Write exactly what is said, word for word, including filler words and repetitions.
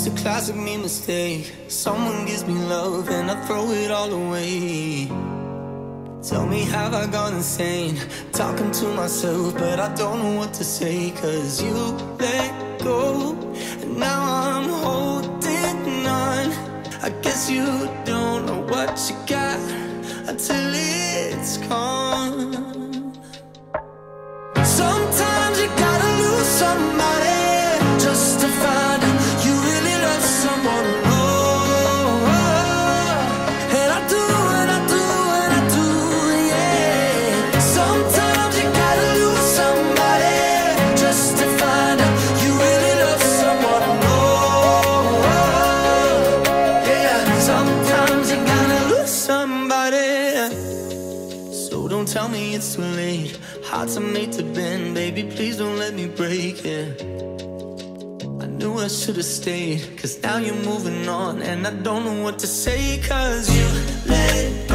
a classic me mistake. Someone gives me love and I throw it all away. Tell me, have I gone insane? Talking to myself, but I don't know what to say. Cause you let go, and now I'm holding on. I guess you don't know what you got until it's gone. Sometimes you gotta lose somebody just to find out you really love someone. Oh, and I do, and I do, and I do, yeah. Sometimes you gotta lose somebody just to find out you really love someone. Oh, yeah. Sometimes you gotta lose somebody. So don't tell me it's too late. Hearts are made to bend, baby, please don't let me break it. I knew I should've stayed, cause now you're moving on, and I don't know what to say. Cause you let